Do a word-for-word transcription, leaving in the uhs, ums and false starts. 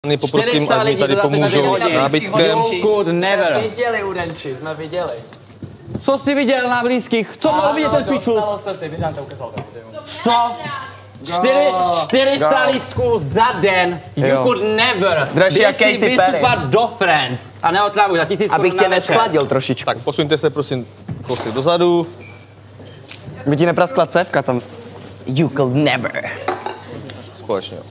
Poprosím, ať mi tady pomůžou s nábytkem. You could never. Jsme viděli udenči, jsme viděli. Co jsi viděl na blízkých? Co mohl vidět ten pičus? Dostalo se si, běžám to ukázal. Co? Čtyři, čtyřista lístků za den. You Jo. could never. Dražší jak Běž si Katy Perry. vystupat do Friends a neotrávuj za tisíc Abych korun tě na večer. neschladil trošičku. Tak posuňte se prosím kousek dozadu. By ti nepraskla cévka tam. You could never. Společně.